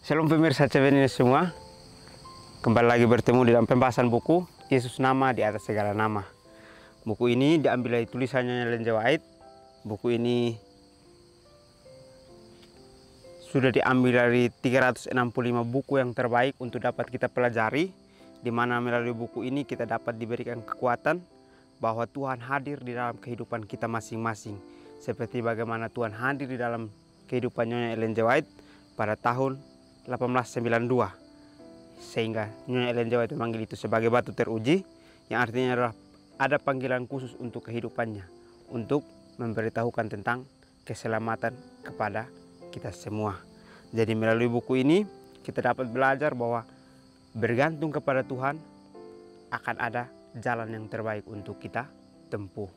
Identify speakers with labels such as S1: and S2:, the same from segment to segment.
S1: Shalom pemirsa CBN ini semua. Kembali lagi bertemu di dalam pembahasan buku Yesus Nama di Atas Segala Nama. Buku ini diambil dari tulisannya Ellen G. White. Buku ini sudah diambil dari 365 buku yang terbaik untuk dapat kita pelajari, di mana melalui buku ini kita dapat diberikan kekuatan bahwa Tuhan hadir di dalam kehidupan kita masing-masing. Seperti bagaimana Tuhan hadir di dalam kehidupan Nyonya Ellen G. White pada tahun 1892, sehingga Nyonya Ellen G. White memanggil itu sebagai batu teruji, yang artinya adalah ada panggilan khusus untuk kehidupannya, untuk memberitahukan tentang keselamatan kepada kita semua. Jadi melalui buku ini kita dapat belajar bahwa bergantung kepada Tuhan akan ada jalan yang terbaik untuk kita tempuh.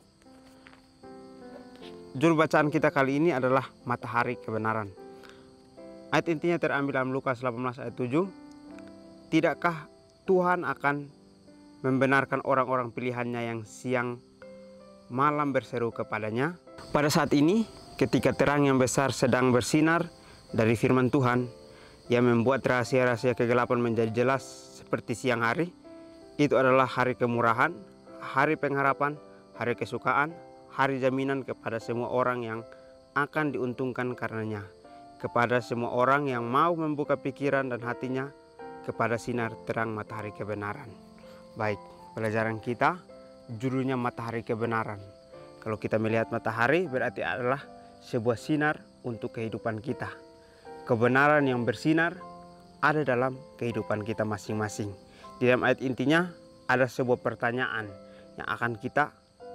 S1: Judul bacaan kita kali ini adalah Matahari Kebenaran. Ayat intinya terambil dalam Lukas 18 ayat 7. Tidakkah Tuhan akan membenarkan orang-orang pilihannya yang siang malam berseru kepadanya? Pada saat ini, ketika terang yang besar sedang bersinar dari firman Tuhan yang membuat rahasia-rahasia kegelapan menjadi jelas seperti siang hari, itu adalah hari kemurahan, hari pengharapan, hari kesukaan, hari jaminan kepada semua orang yang akan diuntungkan karenanya, kepada semua orang yang mau membuka pikiran dan hatinya kepada sinar terang matahari kebenaran. Baik, pelajaran kita judulnya Matahari Kebenaran. Kalau kita melihat matahari berarti adalah sebuah sinar untuk kehidupan kita. Kebenaran yang bersinar ada dalam kehidupan kita masing-masing. Di dalam ayat intinya ada sebuah pertanyaan yang akan kita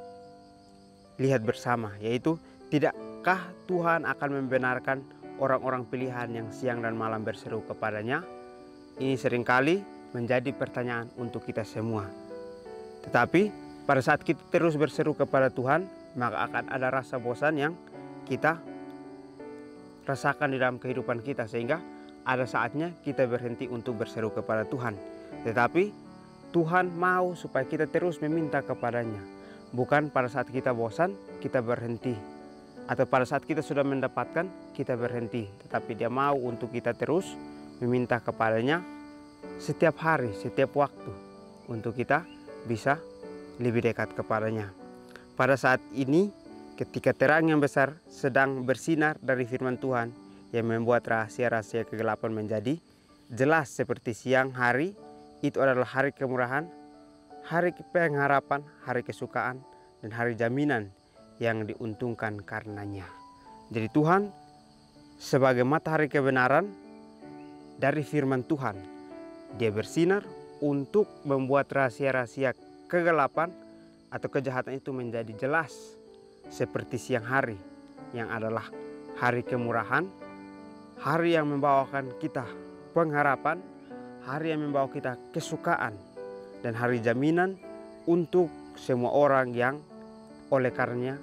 S1: lihat bersama, yaitu tidakkah Tuhan akan membenarkan orang-orang pilihan yang siang dan malam berseru kepadanya? Ini seringkali menjadi pertanyaan untuk kita semua. Tetapi pada saat kita terus berseru kepada Tuhan, maka akan ada rasa bosan yang kita rasakan di dalam kehidupan kita, sehingga ada saatnya kita berhenti untuk berseru kepada Tuhan. Tetapi Tuhan mau supaya kita terus meminta kepadanya. Bukan pada saat kita bosan kita berhenti, atau pada saat kita sudah mendapatkan kita berhenti, tetapi Dia mau untuk kita terus meminta kepadanya setiap hari, setiap waktu, untuk kita bisa lebih dekat kepadanya. Pada saat ini, ketika terang yang besar sedang bersinar dari firman Tuhan yang membuat rahasia-rahasia kegelapan menjadi jelas seperti siang hari, itu adalah hari kemurahan, hari pengharapan, hari kesukaan, dan hari jaminan yang diuntungkan karenanya. Jadi Tuhan sebagai matahari kebenaran dari firman Tuhan, Dia bersinar untuk membuat rahasia-rahasia kegelapan atau kejahatan itu menjadi jelas seperti siang hari, yang adalah hari kemurahan, hari yang membawakan kita pengharapan, hari yang membawa kita kesukaan, dan hari jaminan untuk semua orang yang oleh karenanya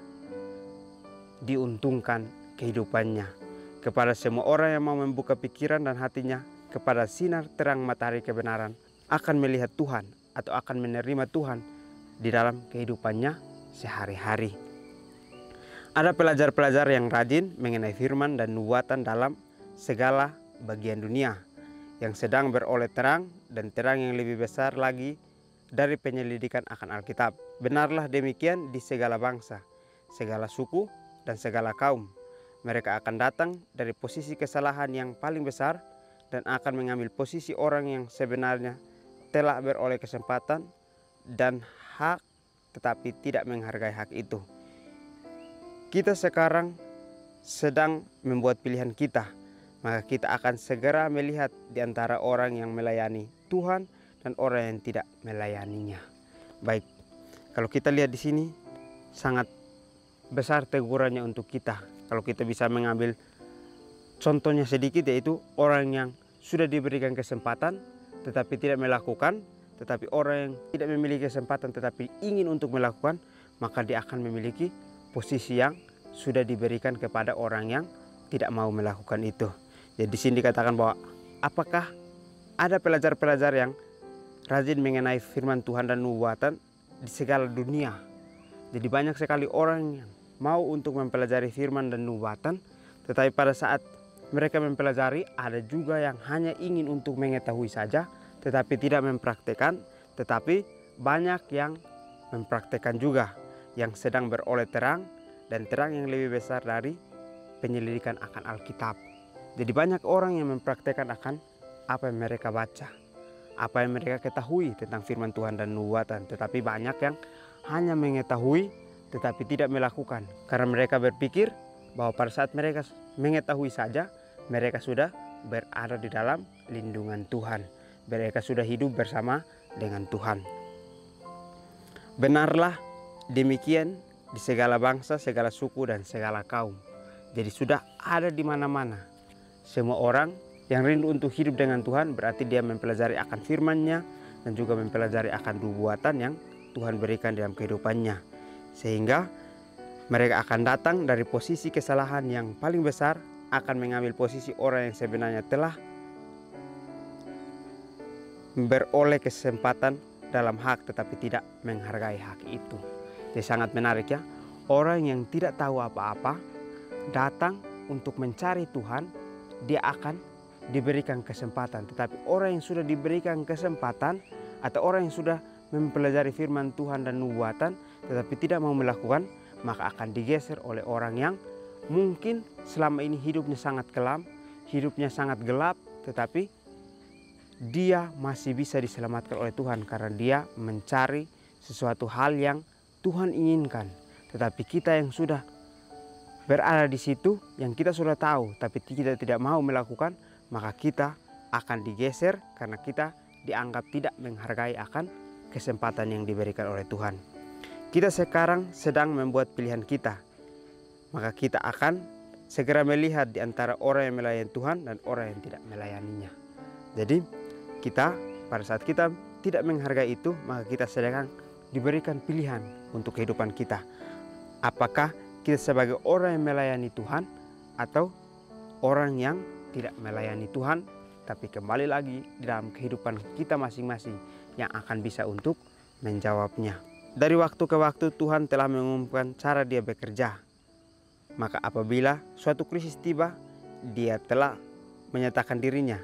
S1: diuntungkan kehidupannya. Kepada semua orang yang mau membuka pikiran dan hatinya kepada sinar terang matahari kebenaran, akan melihat Tuhan atau akan menerima Tuhan di dalam kehidupannya sehari-hari. Ada pelajar-pelajar yang rajin mengenai firman dan nubuatan dalam segala bagian dunia, yang sedang beroleh terang dan terang yang lebih besar lagi dari penyelidikan akan Alkitab. Benarlah demikian di segala bangsa, segala suku, dan segala kaum. Mereka akan datang dari posisi kesalahan yang paling besar dan akan mengambil posisi orang yang sebenarnya telah beroleh kesempatan dan hak, tetapi tidak menghargai hak itu. Kita sekarang sedang membuat pilihan kita, maka kita akan segera melihat di antara orang yang melayani Tuhan dan orang yang tidak melayaninya. Baik, kalau kita lihat di sini sangat besar tegurannya untuk kita. Kalau kita bisa mengambil contohnya sedikit, yaitu orang yang sudah diberikan kesempatan tetapi tidak melakukan, tetapi orang yang tidak memiliki kesempatan tetapi ingin untuk melakukan, maka dia akan memiliki posisi yang sudah diberikan kepada orang yang tidak mau melakukan itu. Jadi di sini dikatakan bahwa apakah ada pelajar-pelajar yang rajin mengenai firman Tuhan dan nubuatan di segala dunia. Jadi banyak sekali orang yang mau untuk mempelajari firman dan nubuatan, tetapi pada saat mereka mempelajari, ada juga yang hanya ingin untuk mengetahui saja tetapi tidak mempraktekkan, tetapi banyak yang mempraktekkan juga, yang sedang beroleh terang, dan terang yang lebih besar dari penyelidikan akan Alkitab. Jadi banyak orang yang mempraktekkan akan apa yang mereka baca, apa yang mereka ketahui tentang firman Tuhan dan nubuatan, tetapi banyak yang hanya mengetahui tetapi tidak melakukan, karena mereka berpikir bahwa pada saat mereka mengetahui saja, mereka sudah berada di dalam lindungan Tuhan. Mereka sudah hidup bersama dengan Tuhan. Benarlah demikian di segala bangsa, segala suku, dan segala kaum. Jadi sudah ada di mana-mana. Semua orang yang rindu untuk hidup dengan Tuhan berarti dia mempelajari akan firman-Nya dan juga mempelajari akan nubuatan yang Tuhan berikan dalam kehidupannya. Sehingga mereka akan datang dari posisi kesalahan yang paling besar, akan mengambil posisi orang yang sebenarnya telah beroleh kesempatan dalam hak tetapi tidak menghargai hak itu. Jadi sangat menarik ya. Orang yang tidak tahu apa-apa datang untuk mencari Tuhan, dia akan diberikan kesempatan. Tetapi orang yang sudah diberikan kesempatan atau orang yang sudah mempelajari firman Tuhan dan nubuatan tetapi tidak mau melakukan, maka akan digeser oleh orang yang mungkin selama ini hidupnya sangat kelam, hidupnya sangat gelap, tetapi dia masih bisa diselamatkan oleh Tuhan karena dia mencari sesuatu hal yang Tuhan inginkan. Tetapi kita yang sudah berada di situ, yang kita sudah tahu tapi kita tidak mau melakukan, maka kita akan digeser karena kita dianggap tidak menghargai akan kesempatan yang diberikan oleh Tuhan. Kita sekarang sedang membuat pilihan kita, maka kita akan segera melihat di antara orang yang melayani Tuhan dan orang yang tidak melayaninya. Jadi kita pada saat kita tidak menghargai itu, maka kita sedang diberikan pilihan untuk kehidupan kita. Apakah kita sebagai orang yang melayani Tuhan atau orang yang tidak melayani Tuhan, tapi kembali lagi di dalam kehidupan kita masing-masing yang akan bisa untuk menjawabnya. Dari waktu ke waktu Tuhan telah mengumumkan cara dia bekerja. Maka apabila suatu krisis tiba, dia telah menyatakan dirinya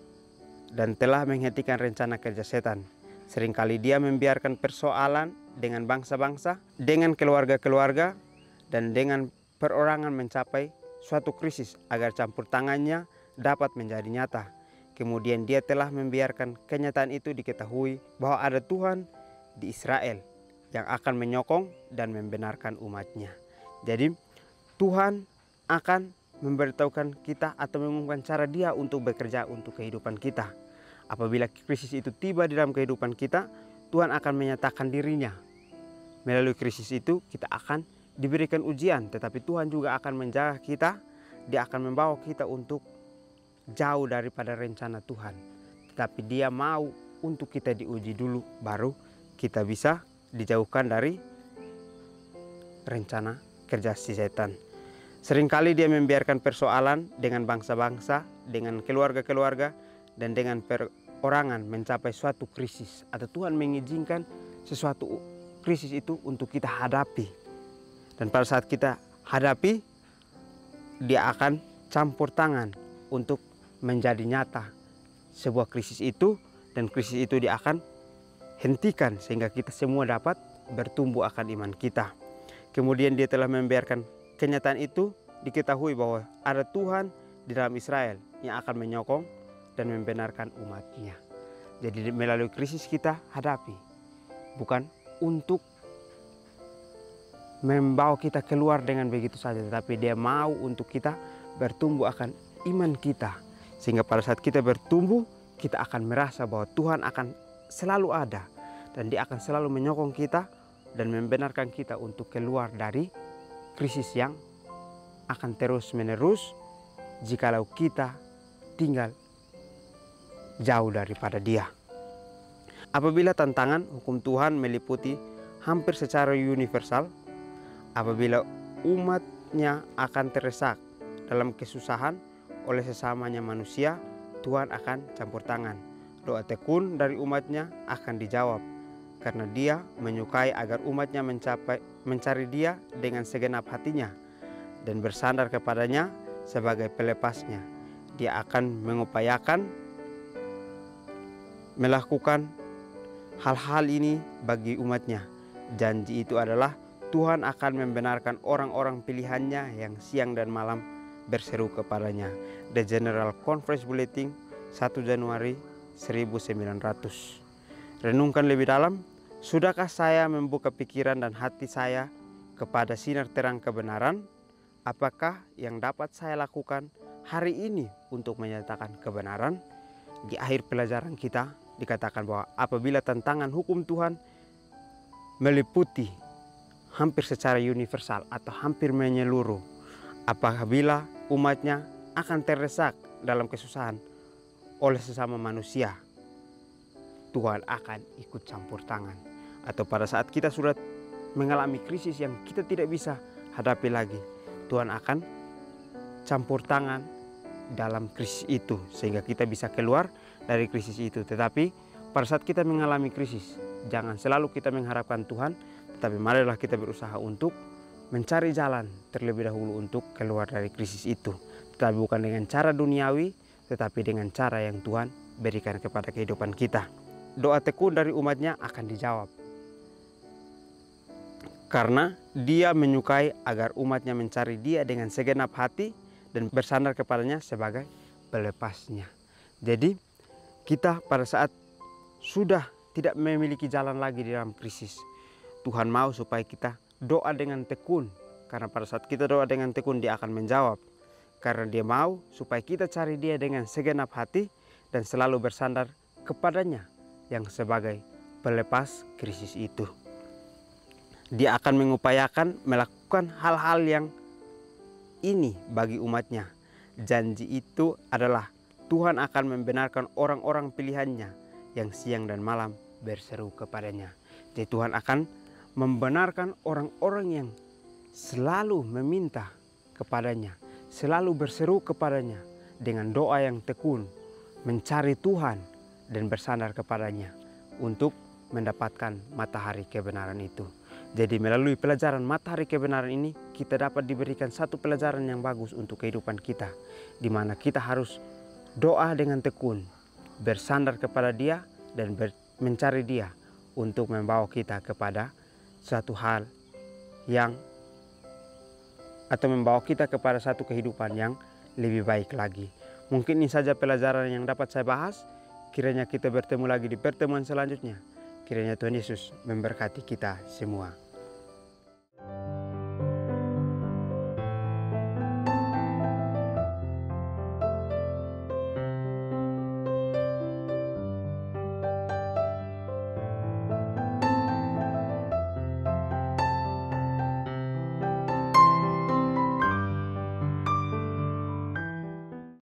S1: dan telah menghentikan rencana kerja setan. Seringkali dia membiarkan persoalan dengan bangsa-bangsa, dengan keluarga-keluarga, dan dengan perorangan mencapai suatu krisis agar campur tangannya dapat menjadi nyata. Kemudian dia telah membiarkan kenyataan itu diketahui bahwa ada Tuhan di Israel yang akan menyokong dan membenarkan umatnya. Jadi Tuhan akan memberitahukan kita atau mengumumkan cara dia untuk bekerja untuk kehidupan kita. Apabila krisis itu tiba di dalam kehidupan kita, Tuhan akan menyatakan dirinya. Melalui krisis itu kita akan diberikan ujian, tetapi Tuhan juga akan menjaga kita. Dia akan membawa kita untuk jauh daripada rencana Tuhan. Tetapi dia mau untuk kita diuji dulu, baru kita bisa dijauhkan dari rencana kerja si setan. Seringkali dia membiarkan persoalan dengan bangsa-bangsa, dengan keluarga-keluarga, dan dengan perorangan mencapai suatu krisis. Atau Tuhan mengizinkan sesuatu krisis itu untuk kita hadapi. Dan pada saat kita hadapi, dia akan campur tangan untuk menjadi nyata sebuah krisis itu. Dan krisis itu dia akan hentikan sehingga kita semua dapat bertumbuh akan iman kita. Kemudian dia telah membiarkan kenyataan itu diketahui bahwa ada Tuhan di dalam Israel yang akan menyokong dan membenarkan umatnya. Jadi melalui krisis kita hadapi, bukan untuk membawa kita keluar dengan begitu saja, tetapi dia mau untuk kita bertumbuh akan iman kita. Sehingga pada saat kita bertumbuh, kita akan merasa bahwa Tuhan akan selalu ada. Dan dia akan selalu menyokong kita dan membenarkan kita untuk keluar dari krisis yang akan terus menerus jikalau kita tinggal jauh daripada dia. Apabila tantangan hukum Tuhan meliputi hampir secara universal, apabila umatnya akan terdesak dalam kesusahan oleh sesamanya manusia, Tuhan akan campur tangan. Doa tekun dari umatnya akan dijawab, karena dia menyukai agar umatnya mencari dia dengan segenap hatinya dan bersandar kepadanya sebagai pelepasnya. dia akan mengupayakan melakukan hal-hal ini bagi umatnya. Janji itu adalah Tuhan akan membenarkan orang-orang pilihannya yang siang dan malam berseru kepadanya. The General Conference Bulletin 1 Januari 1900. Renungkan lebih dalam, sudahkah saya membuka pikiran dan hati saya kepada sinar terang kebenaran? Apakah yang dapat saya lakukan hari ini untuk menyatakan kebenaran? Di akhir pelajaran kita dikatakan bahwa apabila tantangan hukum Tuhan meliputi hampir secara universal atau hampir menyeluruh, apabila umatnya akan terdesak dalam kesusahan oleh sesama manusia, Tuhan akan ikut campur tangan. Atau pada saat kita sudah mengalami krisis yang kita tidak bisa hadapi lagi, Tuhan akan campur tangan dalam krisis itu sehingga kita bisa keluar dari krisis itu. Tetapi pada saat kita mengalami krisis, jangan selalu kita mengharapkan Tuhan, tetapi marilah kita berusaha untuk mencari jalan terlebih dahulu untuk keluar dari krisis itu. Tetapi bukan dengan cara duniawi, tetapi dengan cara yang Tuhan berikan kepada kehidupan kita. Doa tekun dari umatnya akan dijawab, karena dia menyukai agar umatnya mencari dia dengan segenap hati dan bersandar kepadanya sebagai pelepasnya. Jadi kita pada saat sudah tidak memiliki jalan lagi di dalam krisis, Tuhan mau supaya kita doa dengan tekun. Karena pada saat kita doa dengan tekun, dia akan menjawab. Karena dia mau supaya kita cari dia dengan segenap hati dan selalu bersandar kepadanya yang sebagai pelepas krisis itu. Dia akan mengupayakan melakukan hal-hal yang ini bagi umatnya. Janji itu adalah Tuhan akan membenarkan orang-orang pilihannya yang siang dan malam berseru kepadanya. Jadi Tuhan akan membenarkan orang-orang yang selalu meminta kepadanya, selalu berseru kepadanya dengan doa yang tekun, mencari Tuhan dan bersandar kepadanya untuk mendapatkan matahari kebenaran itu. Jadi melalui pelajaran matahari kebenaran ini, kita dapat diberikan satu pelajaran yang bagus untuk kehidupan kita, di mana kita harus doa dengan tekun, bersandar kepada Dia dan mencari Dia untuk membawa kita kepada satu hal yang atau membawa kita kepada satu kehidupan yang lebih baik lagi. Mungkin ini saja pelajaran yang dapat saya bahas. Kiranya kita bertemu lagi di pertemuan selanjutnya. Kiranya Tuhan Yesus memberkati kita semua.